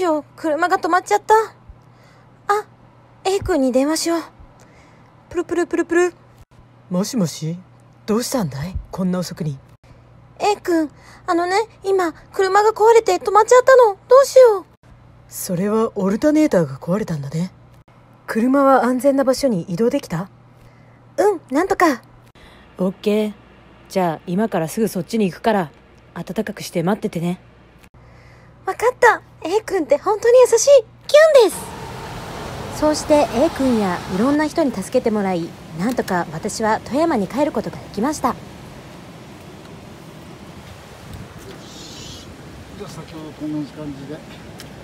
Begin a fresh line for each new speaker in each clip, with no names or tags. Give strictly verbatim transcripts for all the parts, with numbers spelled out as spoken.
しよう。車が止まっちゃった。あ、A 君に電話しよう。プルプルプルプル。
もしもし、どうしたんだい？こんな遅くに。
A 君、あのね、今、車が壊れて止まっちゃったの。どうしよう。
それはオルタネーターが壊れたんだね。車は安全な場所に移動できた？
うん、なんとか。
オッケー。じゃあ今からすぐそっちに行くから暖かくして待っててね。
わかった。A 君って本当に優しい。キュンです。そうして A 君やいろんな人に助けてもらい、なんとか私は富山に帰ることができました。
じゃあ先ほどと同じ感じで。はい。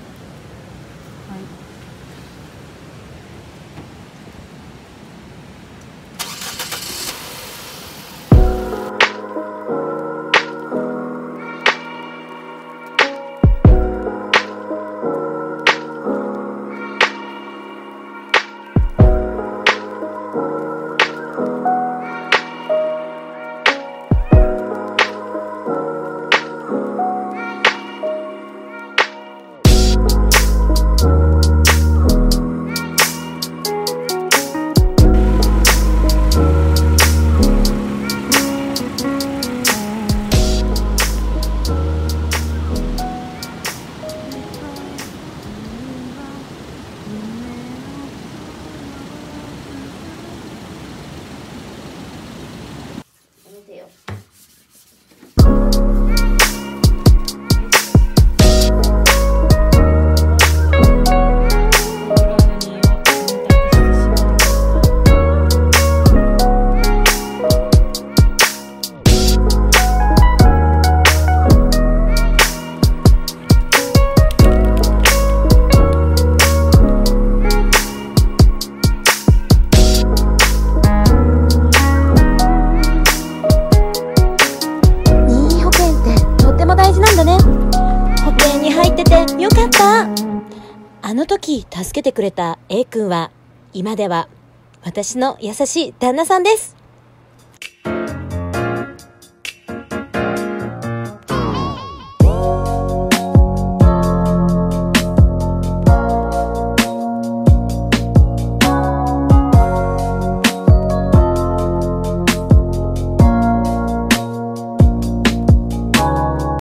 よかった。あの時助けてくれた A 君は今では私の優しい旦那さんです。